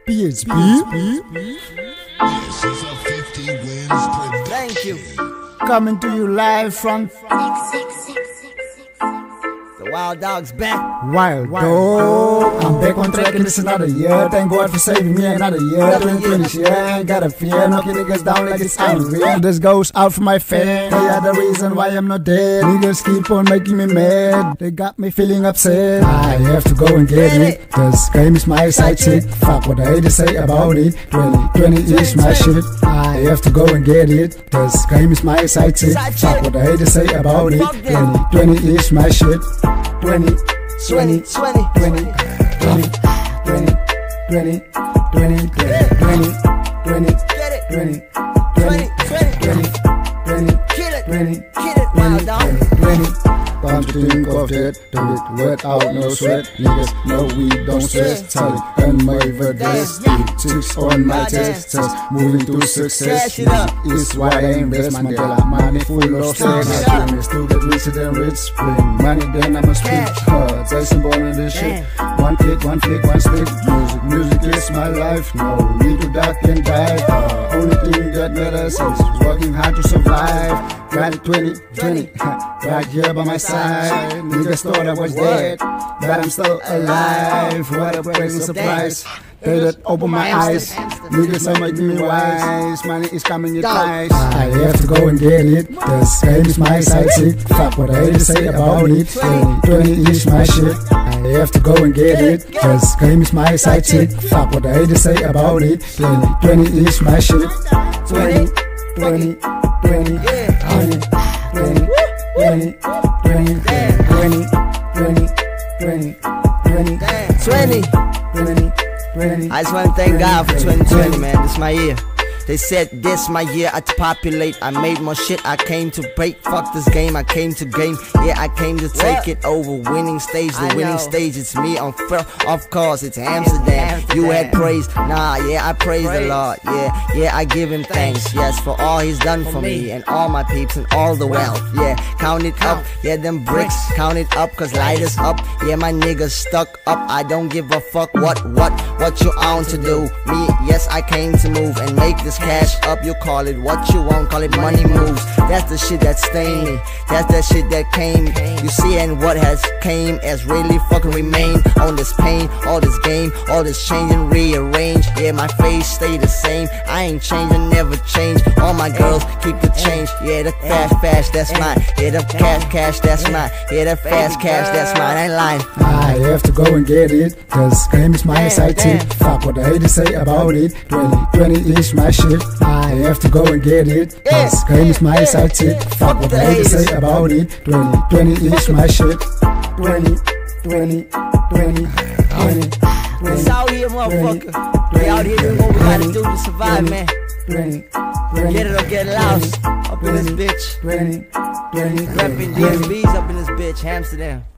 PHP. Thank you. Coming to you live from The Wild Dogs back. Wild Dog. I'm back on track and it's another year. Thank God for saving me another year. 2020 year, I ain't got a fear. Knocking niggas down like it's unreal. This goes out for my fans. They are the reason why I'm not dead. Niggas keep on making me mad. They got me feeling upset. I have to go and get it. This game is my side chick. Fuck what the haters say about it. 2020 is my shit. I have to go and get it. This game is my side chick. Fuck what the haters say about it. 2020 is my shit. 20, 20, 20, 20, 20, 20, 20, 20, 20, 20, 20, 20, 20, Time to think of that, do it without no sweat. Niggas know we don't stress. Tally and my verdest. 6 on my test. Moving to success. Is why I invest. Mandela money full of stress. My dream is to get richer than rich. Bring money then I'ma speak. Jason born in this shit. One click, one flick, one stick. Music is my life. No need to duck and dive. Only thing that matters is working hard to survive. Got it 2020, right here by my side. Niggas thought I was dead, but I'm still alive. What a pleasant surprise. They that open my eyes. Niggas are making me wise. Money is coming in twice. I have to go and get it. This game is my side chick. Fuck what the haters say about it. 2020 is my shit. I have to go and get it. This game is my side chick. Fuck what the haters say about it. 2020 is my shit. 20, 20, 20, 20, 20, 20, 20, 20, 20, 20. I just want to thank God for 2020, man. This is my year. They said this my year I to populate. I made more shit, I came to break. Fuck this game, I came to game. Yeah, I came to take it over. Winning stage, the winning stage. It's me on of course, it's Amsterdam. You had praise, nah, yeah, I praise the Lord. Yeah, I give him thanks. Yes, for all he's done for me and all my peeps and all the wealth. Yeah, count it up, yeah, them bricks. Count it up, cause light is up. Yeah, my niggas stuck up. I don't give a fuck what you on to do. Me, yes, I came to move and make this cash up. You call it what you want, call it money moves. That's the shit that stained me. That's that shit that came. You see, and what has came has really fucking remained. On this pain, all this game, all this change and rearrange. Yeah, my face stay the same. I ain't changing, never change. All my girls keep the change. Yeah, the fast, that's mine. Yeah, the cash, that's mine. Yeah, the fast cash, that's mine. I ain't lying. I have to go and get it. This game is my side chick. Fuck what the haters say about it. 2020 is my shit. I have to go and get it. This game is my side chick. Fuck what the haters say about it. 2020 is my shit. 20, 20, 20, 20, 20. It's out here, motherfucker. We out here doing what we gotta do to survive, man. 20, get it or get lost. Up in this bitch. 20, 20, Reppin' DSB's up in this bitch, Amsterdam.